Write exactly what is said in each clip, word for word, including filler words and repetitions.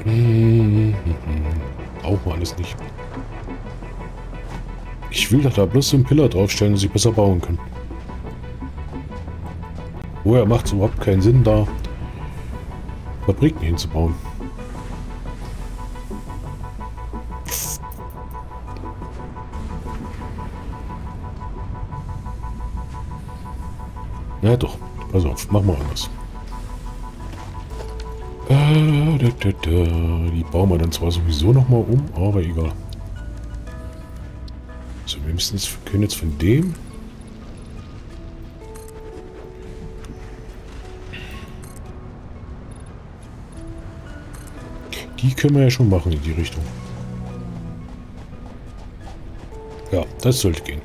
Hm, brauchen wir alles nicht. Ich will doch da bloß so einen Pillar draufstellen, dass ich besser bauen kann. Woher macht es überhaupt keinen Sinn, da Fabriken hinzubauen? Na doch, pass auf, machen wir anders. Äh, da, da, da. Die bauen wir dann zwar sowieso nochmal um, aber egal. So, wir müssen jetzt, können jetzt von dem... Die können wir ja schon machen in die Richtung. Ja, das sollte gehen.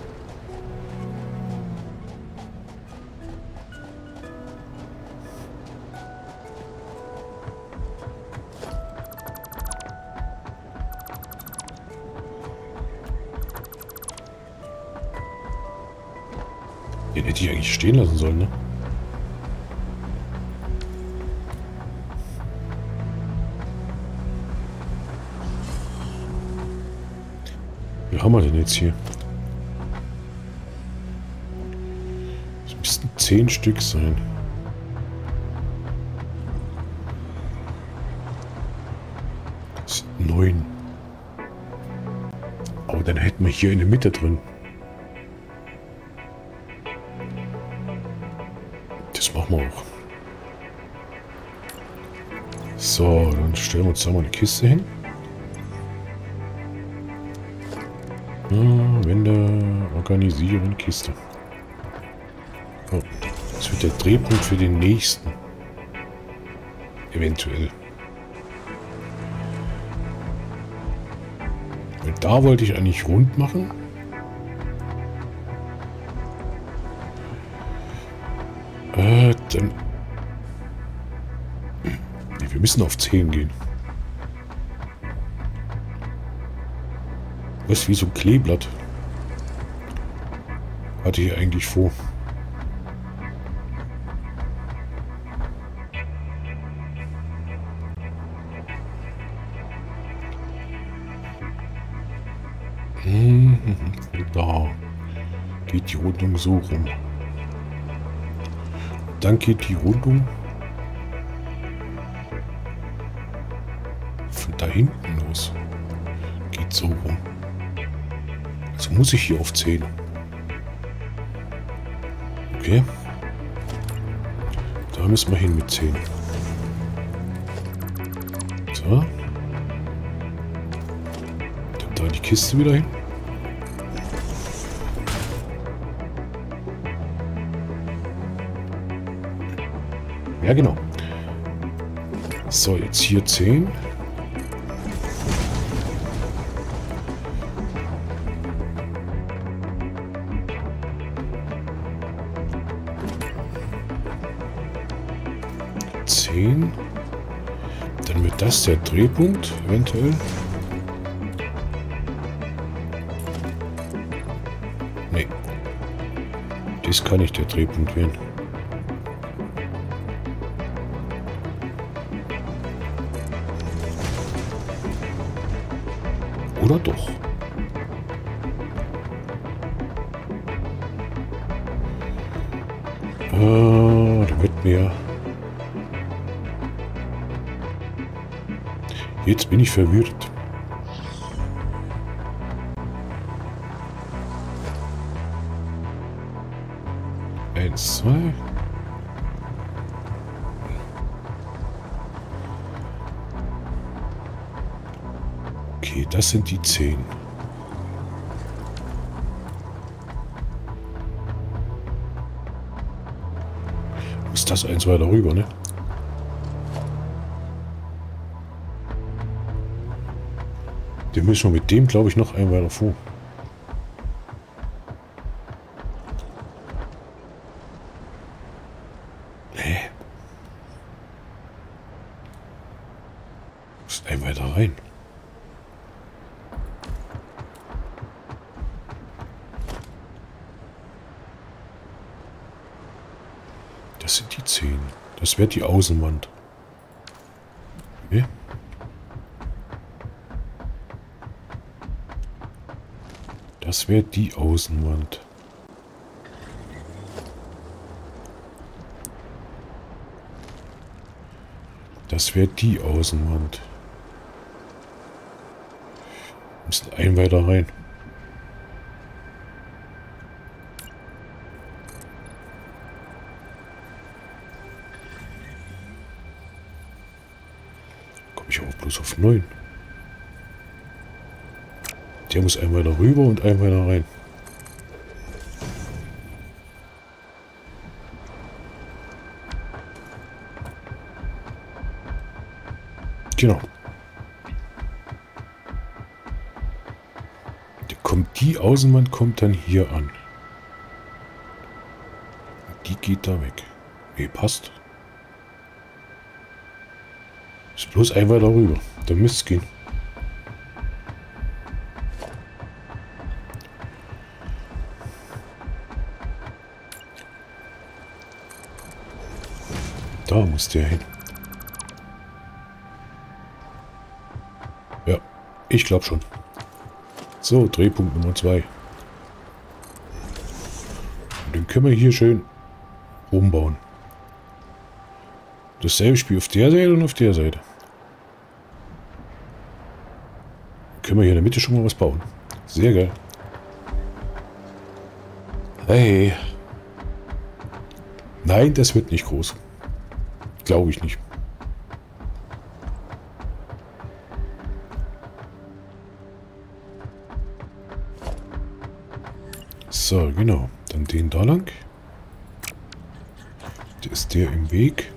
Den hätte ich eigentlich stehen lassen sollen, ne? Wie haben wir denn jetzt hier? Es müssten zehn Stück sein. Das sind neun. Aber dann hätten wir hier in der Mitte drin. Das machen wir auch. So, dann stellen wir uns da mal eine Kiste hin. Ah, Wände organisieren, Kiste. Oh, das wird der Drehpunkt für den nächsten. Eventuell. Und da wollte ich eigentlich rund machen. Äh, dann... Nee, wir müssen auf zehn gehen. Das ist wie so ein Kleeblatt. Hatte ich eigentlich vor. Da geht die Rundung so rum. Dann geht die Rundung von da hinten los. Geht so rum. Also muss ich hier auf zehn. Okay. Da müssen wir hin mit zehn. So. Dann da die Kiste wieder hin. Ja, genau. So, jetzt hier zehn. zehn. Dann wird das der Drehpunkt, eventuell. Nee. Das kann nicht der Drehpunkt werden. Oder doch? Ah, da wird mehr. Jetzt bin ich verwirrt. Eins, zwei. Okay, das sind die zehn. Ist das eins weiter rüber, ne? Den müssen wir mit dem, glaube ich, noch ein weiter vor. Nee. Ist ein weiter rein. Das sind die zehn. Das wäre die Außenwand. Okay. Das wäre die Außenwand. Das wäre die Außenwand. Wir müssen ein weiter rein. Komme ich auch bloß auf neun. Der muss ein weiter rüber und ein weiter rein. Genau. Die, kommt, die Außenwand kommt dann hier an. Die geht da weg. Nee, passt. Ist bloß ein weiter rüber. Da müsste es gehen. Da muss der hin. Ja, ich glaube schon. So, Drehpunkt Nummer zwei. Und den können wir hier schön umbauen. Dasselbe Spiel auf der Seite und auf der Seite. Können wir hier in der Mitte schon mal was bauen. Sehr geil. Hey. Nein, das wird nicht groß. Glaube ich nicht. So, genau. Dann den da lang. Da ist der im Weg.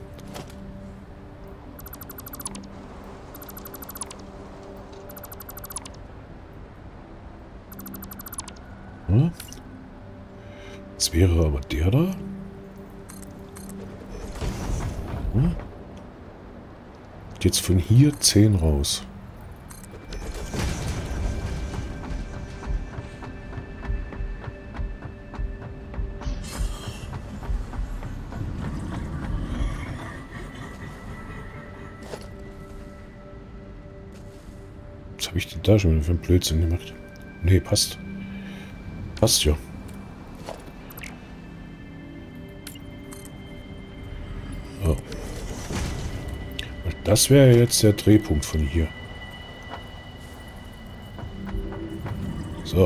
Ja. Jetzt wäre aber der da. Ja. Jetzt von hier zehn raus. Was habe ich denn da schon wieder für einen Blödsinn gemacht? Nee, passt. Passt ja. Oh. Das wäre jetzt der Drehpunkt von hier. So.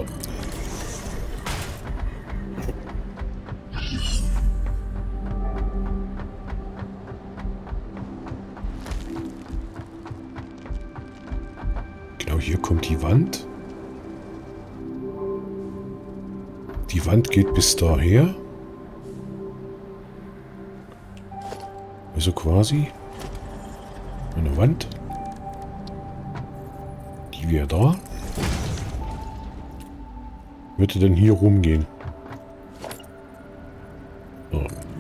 Genau, hier kommt die Wand. Die Wand geht bis daher. Also quasi eine Wand. Die wäre da. Würde dann hier rumgehen. So.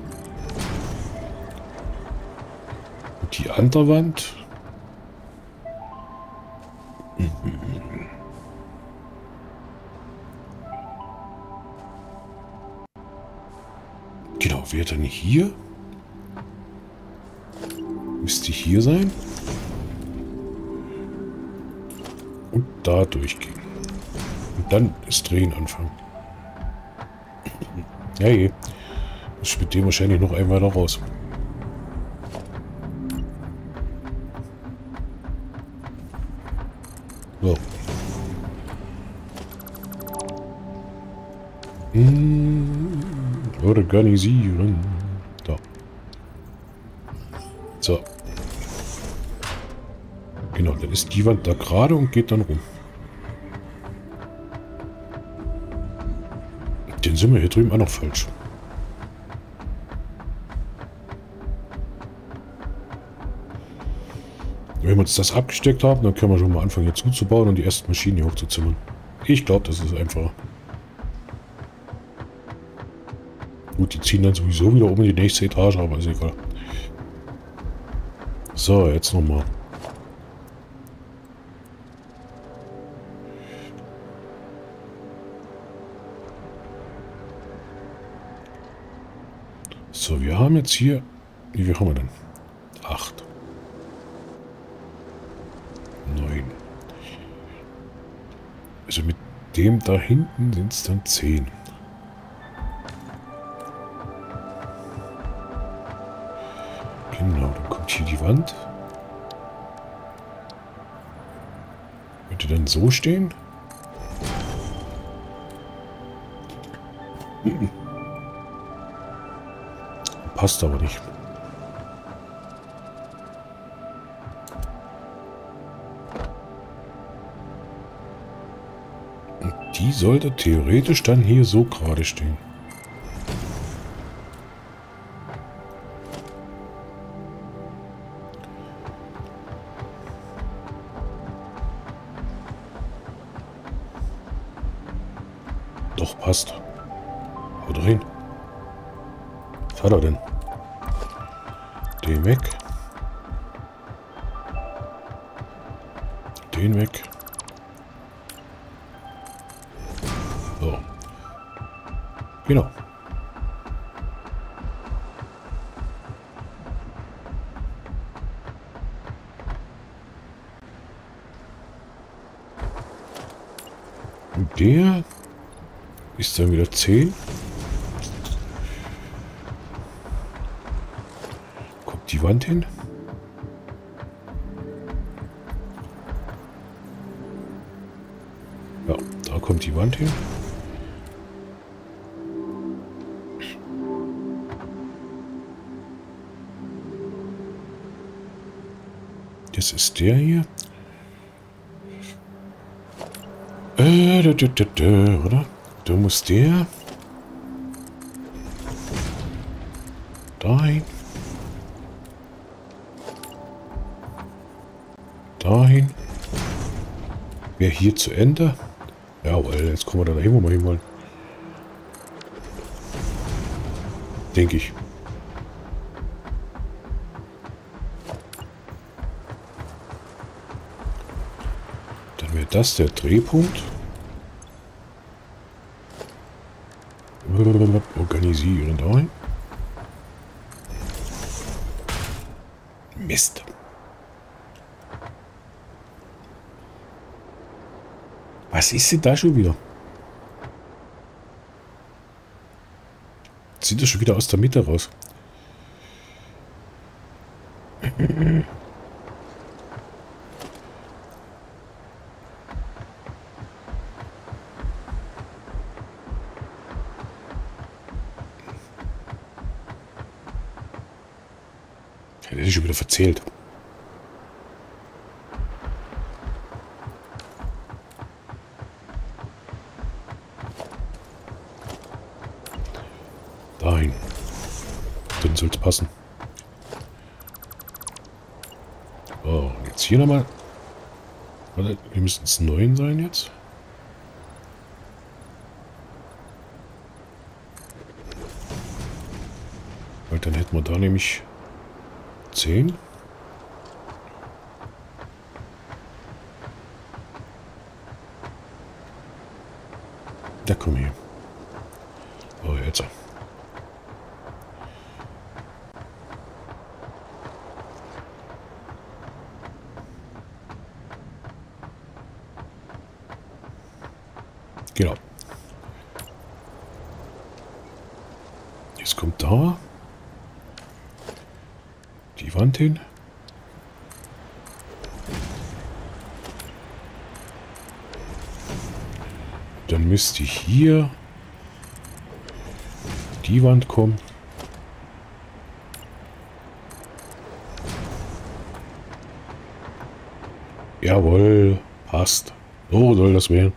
Und die andere Wand. Genau, wäre dann hier. Müsste hier sein. Und da durchgehen. Und dann das Drehen anfangen. Ja, je. Das spielt dem wahrscheinlich noch einmal da raus. So. Hm, organisieren. Da. So. Genau, dann ist die Wand da gerade und geht dann rum. Den sind wir hier drüben auch noch falsch. Wenn wir uns das abgesteckt haben, dann können wir schon mal anfangen hier zuzubauen und die ersten Maschinen hier hochzuzimmern. Ich glaube, das ist einfacher. Gut, die ziehen dann sowieso wieder oben in die nächste Etage, aber ist egal. So, jetzt nochmal. So, wir haben jetzt hier... Wie viel haben wir denn? Acht. Neun. Also mit dem da hinten sind es dann zehn. Genau, dann kommt hier die Wand. Könnte dann so stehen. Passt aber nicht. Und die sollte theoretisch dann hier so gerade stehen. Doch, passt. Haut rein. Was hat er denn? Den weg. Den weg. So. Genau. Und der ist dann wieder zehn. Kommt die Wand hin. Ja, da kommt die Wand hin. Das ist der hier. Äh, da, da, da, da, oder? Da muss der dahin, dahin. Wäre hier zu Ende. Jawohl, jetzt kommen wir da dahin, wo wir hin wollen. Denke ich. Dann wäre das der Drehpunkt. Organisieren dahin. Mist. Was ist denn da schon wieder? Zieht das schon wieder aus der Mitte raus? Das ist schon wieder verzählt. Dahin. Dann soll es passen. So, jetzt hier nochmal. Warte, wir müssen es neun sein jetzt. Weil dann hätten wir da nämlich zehn. Da komm her. Oh, jetzt. Genau. Jetzt kommt da die Wand hin. Dann müsste hier die Wand kommen. Jawohl, passt. So soll das werden.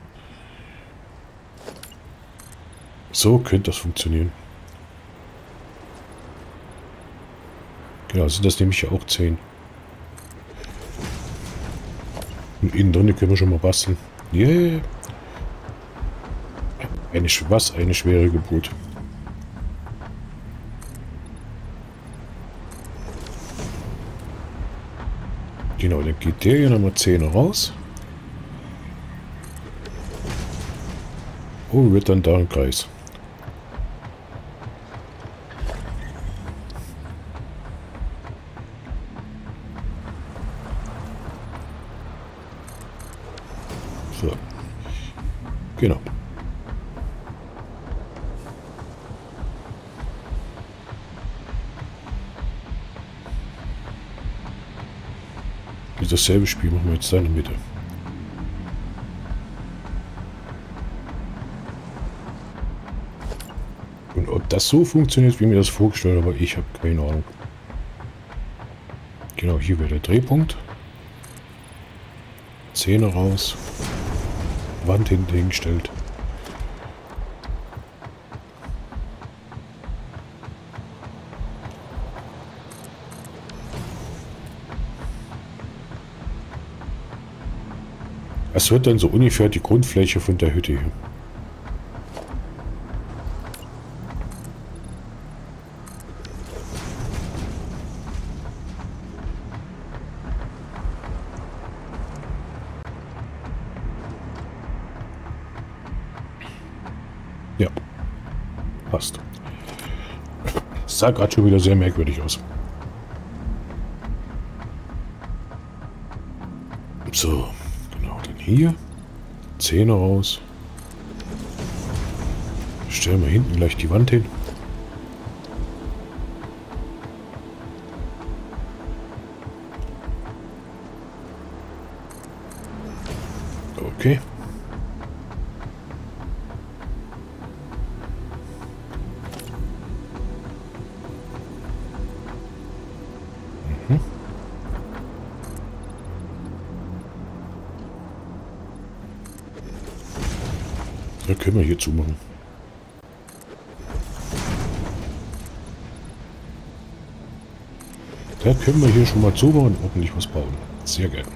So könnte das funktionieren. Genau, sind das nämlich ja auch zehn. Und innen drin können wir schon mal basteln. Yeah. Eine, was eine schwere Geburt. Genau, dann geht der hier nochmal zehn raus. Oh, wird dann da ein Kreis. So. Genau. Dasselbe Spiel machen wir jetzt da in der Mitte. Und ob das so funktioniert, wie mir das vorgestellt habe, ich habe keine Ahnung. Genau, hier wäre der Drehpunkt. Zähne raus. Wand hinten hingestellt. Es wird dann so ungefähr die Grundfläche von der Hütte hier. Ja, passt. Das sah gerade schon wieder sehr merkwürdig aus. So, genau, dann hier. Zähne raus. Stellen wir hinten gleich die Wand hin. Okay. Mhm. Da können wir hier zumachen. Da können wir hier schon mal zumachen und ordentlich was bauen. Sehr gerne.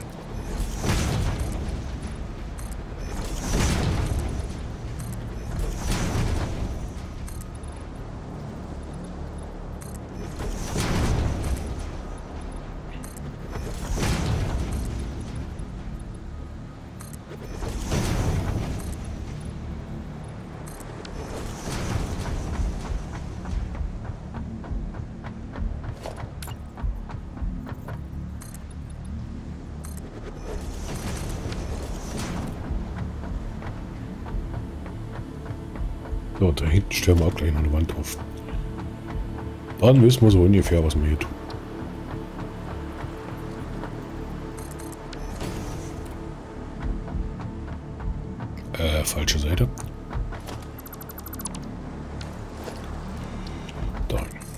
So, da hinten stellen wir auch gleich noch eine Wand auf. Dann wissen wir so ungefähr, was wir hier tun. Äh, falsche Seite. Da.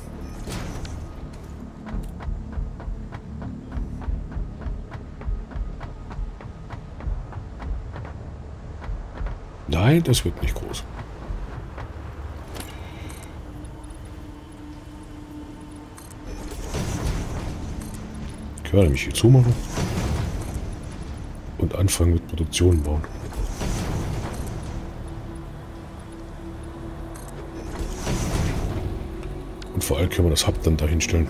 Nein, das wird nicht groß. Ich werde mich hier zumachen und anfangen mit Produktion bauen. Und vor allem können wir das Hub dann dahin stellen.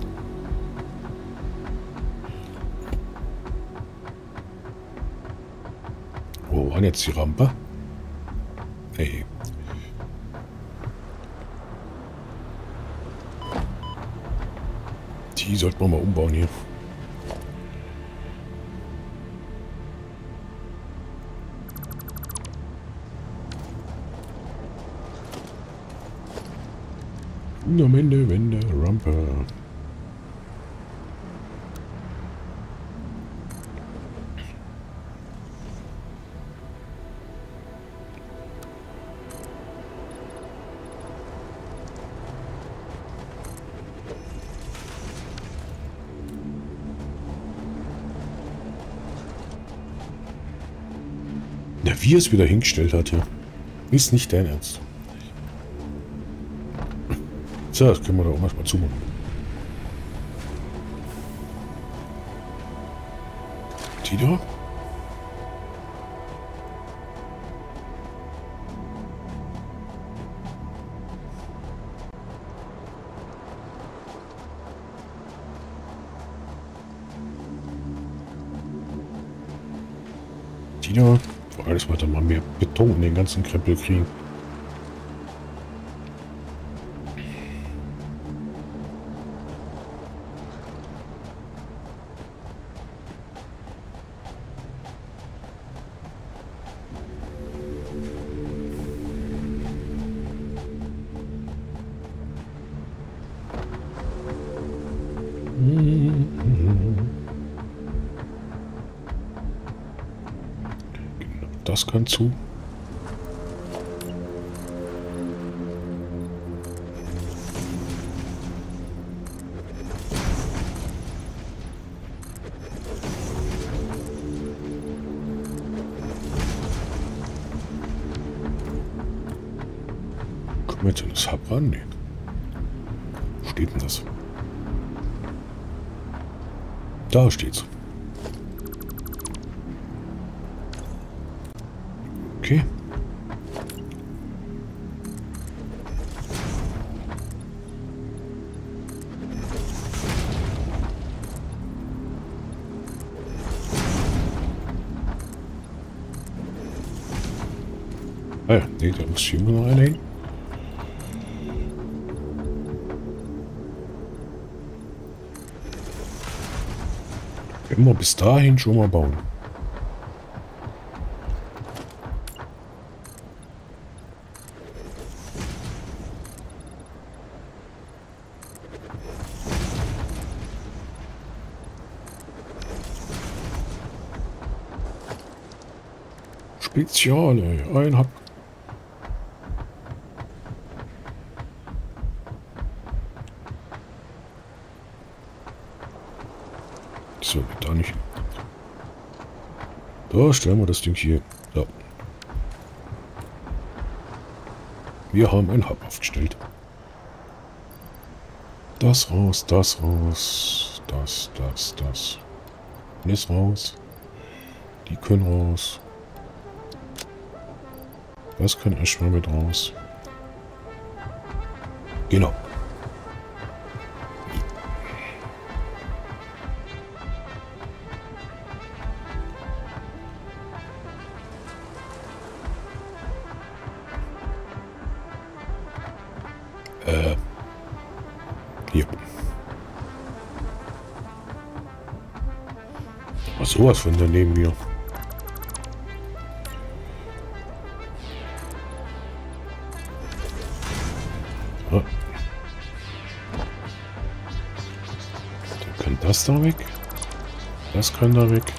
Wo war jetzt die Rampe? Hey. Die sollten wir mal umbauen hier. Fundamente, Wände, Rampe. Ja, wie er es wieder hingestellt hat, ja. Ist nicht dein Ernst. So, das können wir da auch erstmal zumachen. Die da? Die da? Alles weiter mal mehr Beton in den ganzen Krempel kriegen. Das kann zu. Können wir jetzt an das Hub ran? Nee. Wo steht denn das? Da steht's. Okay. Ah ja, nee, da muss hier immer noch einer hin. Immer bis dahin schon mal bauen. Speziale, ein Hub. So, da nicht. Da stellen wir das Ding hier. So. Wir haben ein Hub aufgestellt. Das raus, das raus, das, das, das. Das raus. Die können raus. Das kann erstmal mit raus. Genau. Äh. Hier. Ach, sowas von daneben hier. Ja. Dann kann das da weg. Das kann da weg.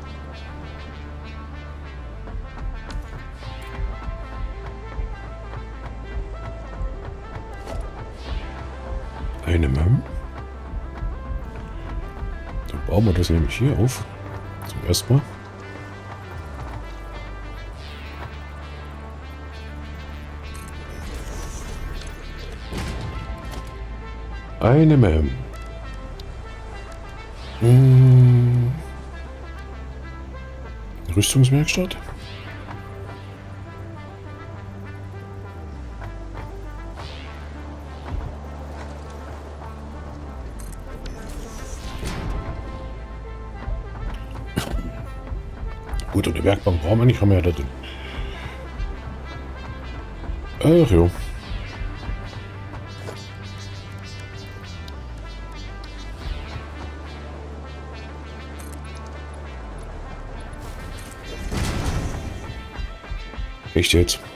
Eine Mem. Dann bauen wir das nämlich hier auf. Zum ersten Mal. Eine Mem. Hm. Rüstungswerkstatt. Gut, und eine Werkbank brauchen wir nicht, haben wir ja da drin. Ach jo. Echt jetzt?